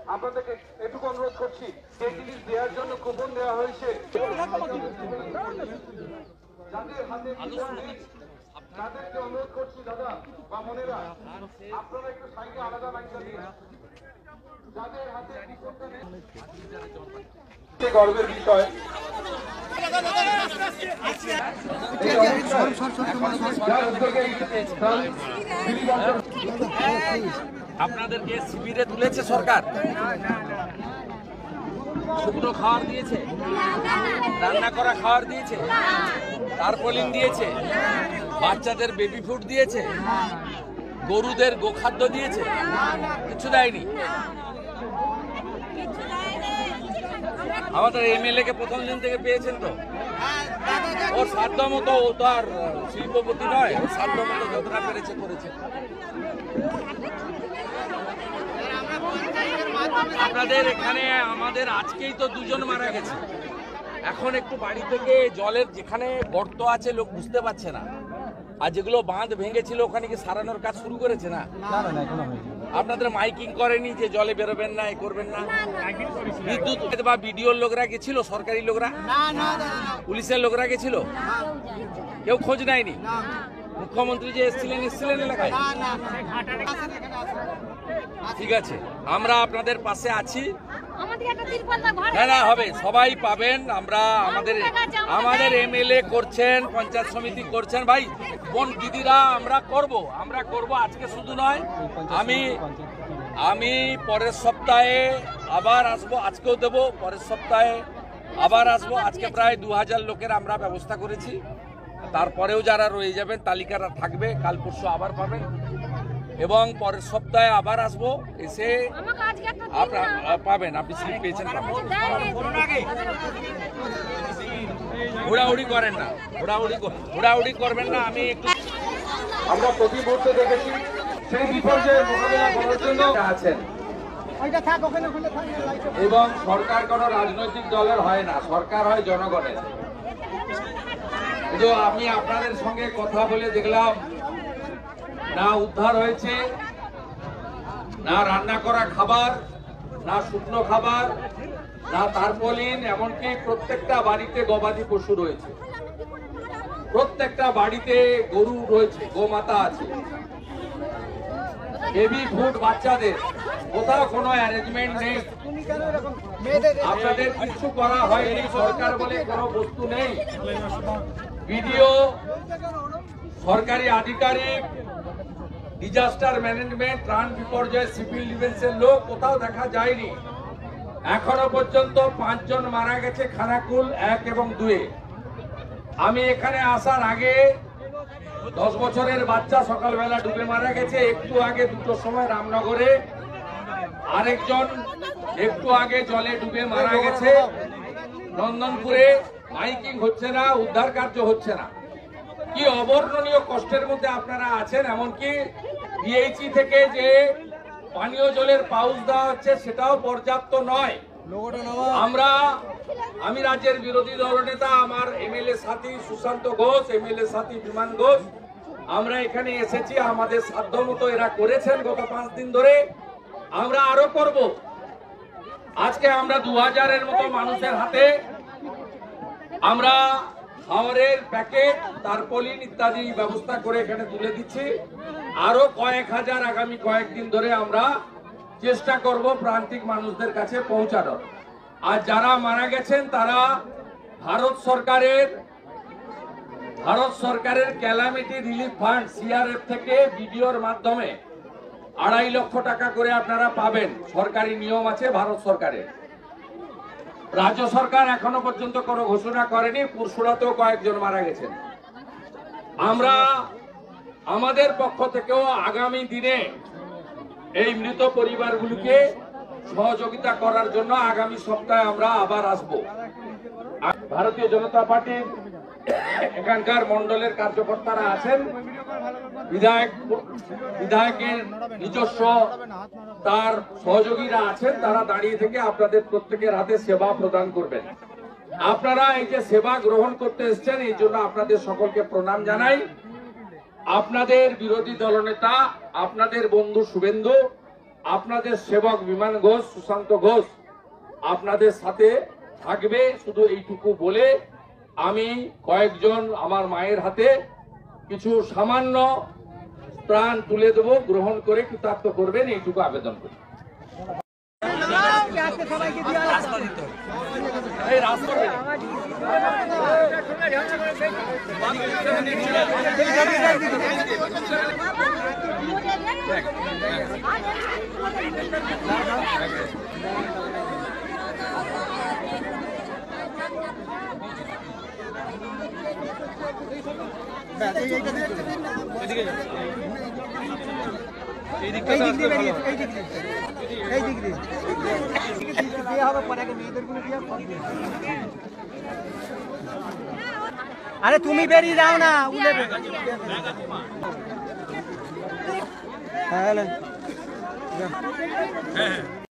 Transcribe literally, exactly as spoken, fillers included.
আপনাদেরকে এটুকু অনুরোধ করছি যে জিনিস দেওয়ার জন্য কুপন দেওয়া হয়েছে যাদের হাতে তাদেরকে অনুরোধ করছি দাদা বা মনেরা আপনারা একটু সাইডে আলাদা লাইনটা দিন যাদের হাতে কুপনটা নেই গর্বের বিষয় আপনাদেরকে শিবিরে তুলেছে সরকার, শুকনো খাবার দিয়েছে, রান্না করা খাবার দিয়েছে, টারপলিন দিয়েছে, বাচ্চাদের বেবি ফুড দিয়েছে, গরুদের গোখাদ্য দিয়েছে, কিছু দেয়নি। আমাদের এমএলএ কে প্রথম দিন থেকে পেয়েছেন তো, ওর সাধ্য মতো, ও তো আর শিল্পপতি নয়, ওর সাধ্য মতো যতটা পেরেছে করেছে। আপনাদের এখানে আমাদের আজকেই তো দুজন মারা গেছে। এখন একটু বাড়ি থেকে জলের যেখানে গর্ত আছে লোক বুঝতে পারছে না, আর যেগুলো বাঁধ ভেঙেছিল ওখানে কি সারানোর কাজ শুরু করেছে না? আপনাদের মাইকিং করেনি যে জলে বেরোবেন না, এ করবেন না? বিদ্যুৎ বা বিডিওর লোকরা গেছিল, সরকারি লোকরা, পুলিশের লোকরা গেছিল, কেউ খোঁজ নেয়নি? মুখ্যমন্ত্রী যে এসেছিলেন এসেছিলেন এলাকায়? ঠিক আছে, আমরা আপনাদের পাশে আছি। না না হবে, সবাই পাবেন। আমরা আমাদের আমাদের এমএলএ করছেন, পঞ্চায়েত সমিতি করছেন, ভাই বোন দিদিরা আমরা করব আমরা করব আজকে শুধু নয়, আমি আমি পরের সপ্তাহে আবার আসবো, আজকেও দেব, পরের সপ্তাহে আবার আসবো। আজকে প্রায় দু হাজার লোকের আমরা ব্যবস্থা করেছি, তারপরেও যারা রয়ে যাবেন তালিকাটা থাকবে, কাল পরশু আবার পাবেন, এবং পরের সপ্তাহে আবার আসবো, এসে আপনারা পাবেন, আপনি স্লিপ পেয়েছেন। ঘোরাঘুরি করেন না, ঘোরাঘুরি ঘোরাঘুরি করবেন না। আমি একটু আমরা প্রতি মুহূর্তে দেখেছি সেই বিপর্যয়ের মোকাবিলা করার জন্য আছেন, এবং সরকার কোন রাজনৈতিক দলের হয় না, সরকার হয় জনগণের। কিন্তু আমি আপনাদের সঙ্গে কথা বলে দেখলাম না উদ্ধার হয়েছে, না রান্না করা খাবার, না শুকনো খাবার, না তারপলিন, এমনকি প্রত্যেকটা বাড়িতে গবাদি পশু রয়েছে, প্রত্যেকটা বাড়িতে গরু রয়েছে, গোমাতা আছে, বেবি ফুড বাচ্চাদের, কোথাও কোনো অ্যারেঞ্জমেন্ট নেই। আপনাদের কিছু করা হয়নি, সরকার বলে কোনো বস্তু নেই। বিডিও, সরকারি আধিকারিক, ডিজাস্টার ম্যানেজমেন্ট, ত্রাণ বিপর্যয়, সিভিল ডিফেন্সের লোক কোথাও দেখা যায়নি। এখনো পর্যন্ত পাঁচজন মারা গেছে খানাকুল এক এবং দুয়ে। আমি এখানে আসার আগে দশ বছরের বাচ্চা সকালবেলা ডুবে মারা গেছে, একটু আগে দুটোর সময় রামনগরে আরেকজন একটু আগে জলে ডুবে মারা গেছে। নন্দনপুরে মাইকিং হচ্ছে না, উদ্ধার কার্য হচ্ছে না। কি অবর্ণনীয় কষ্টের মধ্যে আপনারা আছেন। এমনকি পিএইচই থেকে যে পানীয় জলের পাউচ দেওয়া হচ্ছে সেটাও পর্যাপ্ত নয়। আমরা আমি রাজ্যের বিরোধী দলনেতা, আমার এমএলএ সাথী সুশান্ত ঘোষ, এমএলএ সাথী বিমান ঘোষ, আমরা এখানে এসেছি, আমাদের সাধ্য মতো এরা করেছেন গত পাঁচ দিন ধরে, আমরা আরো করব। আজকে আমরা দু হাজারের মতো মানুষের হাতে আমরা খাবারের প্যাকেট, তারপলিন ইত্যাদি ব্যবস্থা করে এখানে তুলে দিচ্ছি। আরো কয়েক হাজার আগামী কয়েকদিন ধরে আমরা চেষ্টা করব প্রান্তিক মানুষদের কাছে পৌঁছানোর। আর যারা মারা গেছেন তারা ভারত সরকারের ভারত সরকারের ক্যালামিটি রিলিফ ফান্ড সিআরএফ থেকে বিডিওর মাধ্যমে আড়াই লক্ষ টাকা করে আপনারা পাবেন। সরকারি নিয়ম আছে ভারত সরকারের। রাজ্য সরকার এখনো পর্যন্ত কোনো ঘোষণা করেনি। পুরসুরাতেও কয়েকজন মারা গেছেন। আমরা আমাদের পক্ষ থেকেও আগামী দিনে এই মৃত পরিবারগুলিকে সহযোগিতা করার জন্য আগামী সপ্তাহে আমরা আবার আসব। ভারতীয় জনতা পার্টির এখানকার মন্ডলের কার্যকর্তারা আছেন, বিধায়ক বিধায়কের নিজস্ব তার সহযোগীরা আছেন, তারা দাঁড়িয়ে থেকে আপনাদের প্রত্যেকের হাতে সেবা প্রদান করবেন। আপনারা এই যে সেবা গ্রহণ করতে এসেছেন এই জন্য আপনাদের সকলকে প্রণাম জানাই। আপনাদের বিরোধী দলনেতা, আপনাদের বন্ধু শুভেন্দু আপনাদের সেবক বিমান ঘোষ, সুশান্ত ঘোষ আপনাদের সাথে থাকবে। শুধু এইটুকু বলে আমি কয়েকজন আমার মায়ের হাতে কিছু সামান্য ত্রাণ তুলে দেবো, গ্রহণ করে কৃতার্থ করবেন, এইটুকু আবেদন করি। এই রাস্তা আরে তুমি বেরিয়ে যাও না। হ্যাঁ